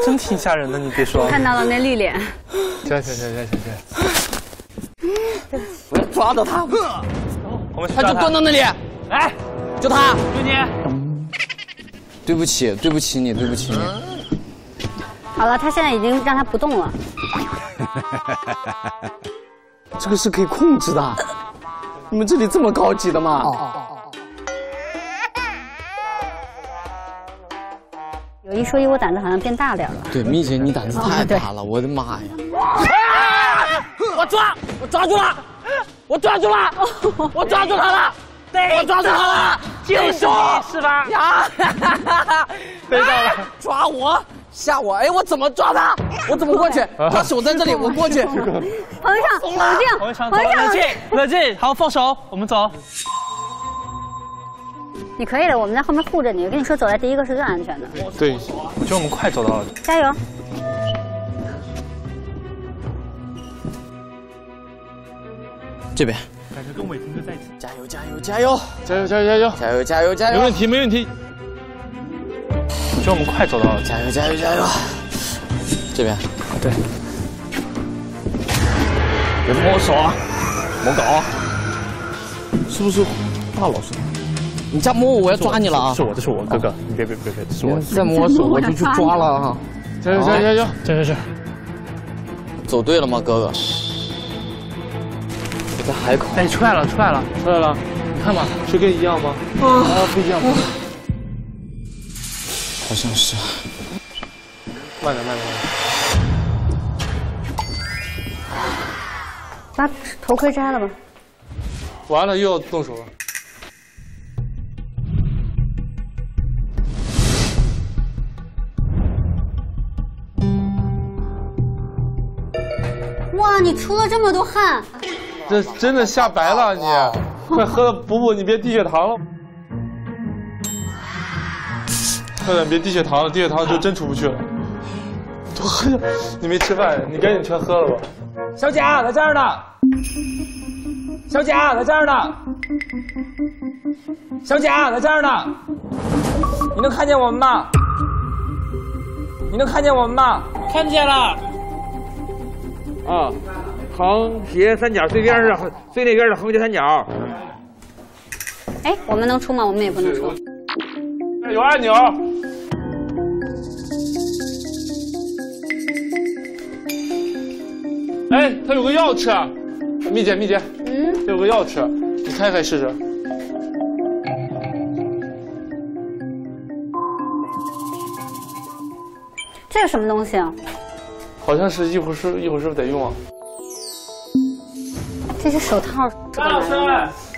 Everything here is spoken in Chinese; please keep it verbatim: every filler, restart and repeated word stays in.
真挺吓人的，你别说。 我看到了那绿脸。 行行行行行行。 我要抓到他。 我们他就蹲到那里。 来， 就他。 就你。 对不起，对不起你，对不起你。 好了，他现在已经让他不动了。 这个是可以控制的。你们这里这么高级的吗？ 有一说一，我胆子好像变大点了。 对，蜜姐，你胆子太大了，我的妈呀！ 我抓，我抓住了，我抓住了，我抓住他了，我抓住他了， 就是你是吧？ 呀， 逮到了， 抓我，吓我！哎，我怎么抓他？我怎么过去？他手在这里，我过去。 皇上，冷静， 皇上，冷静，冷静，好，放手，我们走。 你可以的，我们在后面护着你。我跟你说，走在第一个是最安全的。 对，我觉得我们快走到了。 加油！ 这边。 感觉跟伟霆哥在一起。 加油！加油！加油！ 加油！加油！加油！ 加油！加油！加油！ 没问题，没问题。我觉得我们快走到了。 加油！加油！加油！这边。 对。 别摸手啊！莫搞！ 是不是大老师？你再摸我，我要抓你了啊！ 是我，这是我哥哥，你别别别别，这是我。 再摸手我就去抓了哈！ 加油加油加油加油加油！ 走对了吗，哥哥？我在海口。 哎，出来了出来了出来了！你看嘛，是跟一样吗？啊，不一样。 好像是。 慢点慢点慢点。 把头盔摘了吧。 完了又要动手了。 哇，你出了这么多汗， 这真的吓白了你！快喝了补补，你别低血糖了。快点，别低血糖了，低血糖就真出不去了。多喝点，你没吃饭，你赶紧全喝了吧。 小贾在这儿呢，小贾在这儿呢，小贾在这儿呢，你能看见我们吗？你能看见我们吗？ 看见了。啊，横斜三角最边是最那边是横斜三角。 哎，我们能出吗？我们也不能出。 有按钮。哎，它有个药吃，蜜姐蜜姐，嗯，它有个药吃，你开开试试。 这是什么东西啊？ 好像是一会儿是一会儿是不是得用啊？ 这些手套。 张老师，